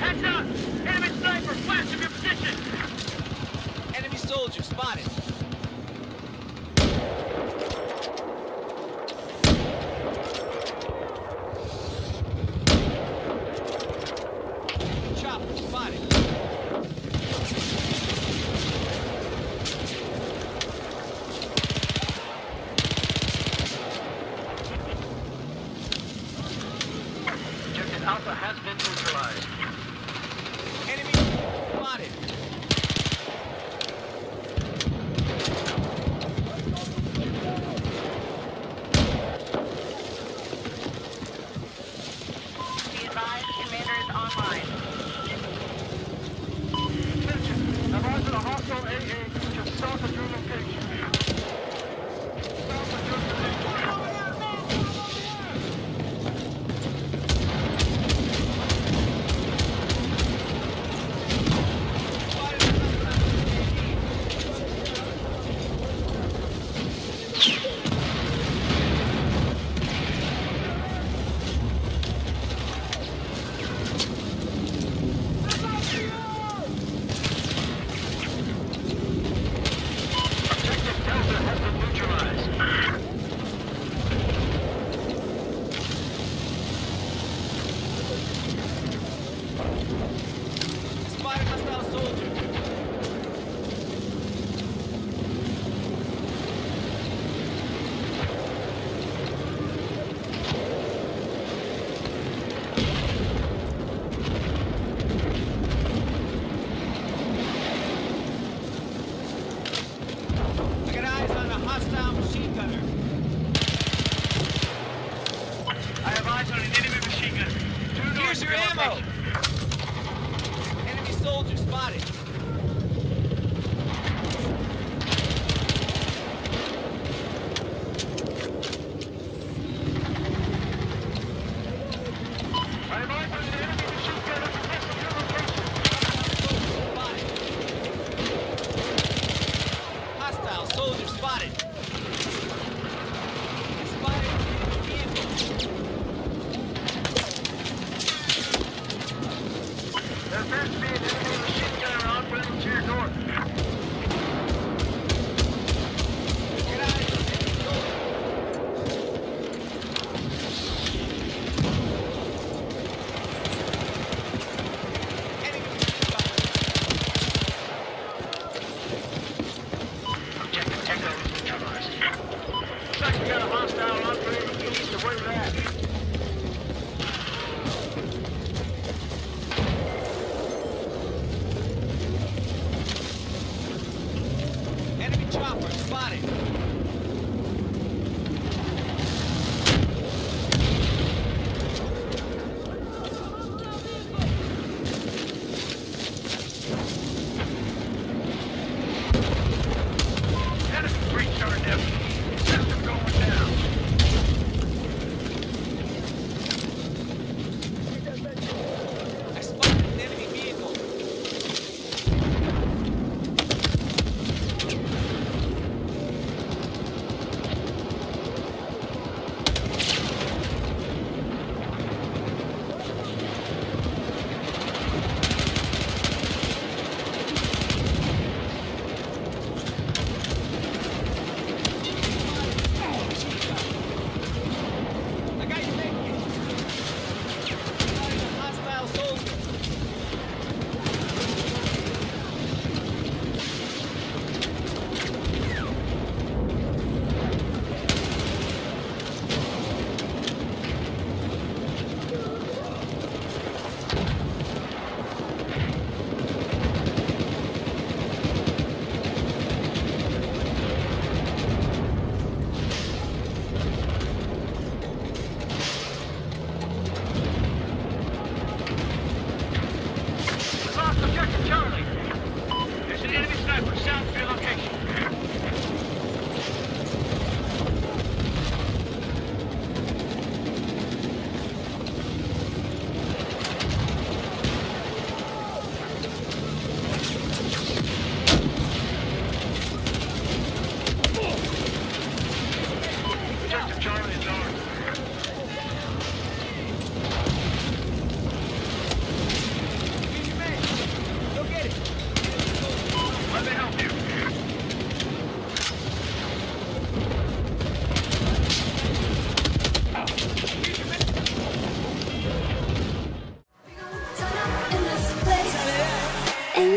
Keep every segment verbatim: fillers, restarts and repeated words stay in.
Heads up! Enemy sniper! Flash of your position! Enemy soldier spotted. Chopper spotted. Objective Alpha has been neutralized. Enemy spotted. Be advised, commander is online. Attention! Advise of a hostile A A just south of your location. South of your position. Objective Delta has been neutralized. Spotted hostile soldier. I got eyes on a hostile machine gunner. I have eyes on an enemy machine gunner. Two Here's north your of ammo. location. Enemy soldier spotted. I have eyes on an enemy machine gunner west of your location. Spotted. Hostile soldier spotted. Spotted enemy vehicle. There appears to be an enemy machine gunner operating to your north. Get eyes on enemy soldier. Enemy spotted. Objective Echo is neutralized. Looks like you got a hostile operating east of where you're at.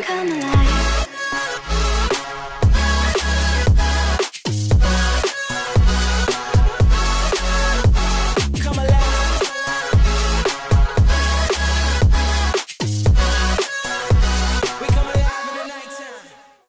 come alive.